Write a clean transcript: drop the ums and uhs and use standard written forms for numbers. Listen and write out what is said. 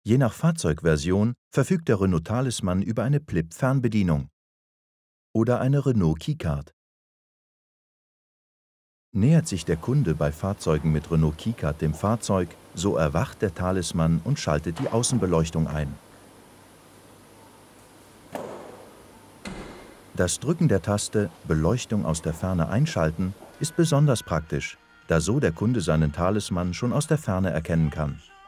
Je nach Fahrzeugversion verfügt der Renault Talisman über eine PLIP-Fernbedienung oder eine Renault Keycard. Nähert sich der Kunde bei Fahrzeugen mit Renault Keycard dem Fahrzeug, so erwacht der Talisman und schaltet die Außenbeleuchtung ein. Das Drücken der Taste »Beleuchtung aus der Ferne einschalten« ist besonders praktisch, da so der Kunde seinen Talisman schon aus der Ferne erkennen kann.